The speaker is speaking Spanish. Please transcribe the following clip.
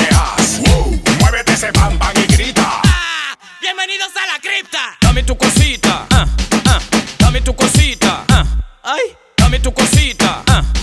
veas. Muévete ese bam bam y grita. ¡Bienvenidos a la cripta! Dame tu cosita, dame tu cosita, ¡Ay! dame tu cosita,